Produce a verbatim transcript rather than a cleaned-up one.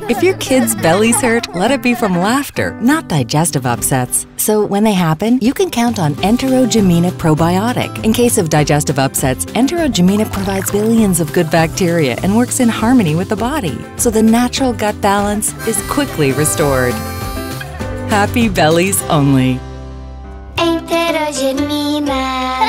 If your kids' bellies hurt, let it be from laughter, not digestive upsets. So when they happen, you can count on Enterogermina Probiotic. In case of digestive upsets, Enterogermina provides billions of good bacteria and works in harmony with the body, so the natural gut balance is quickly restored. Happy bellies only. Enterogermina.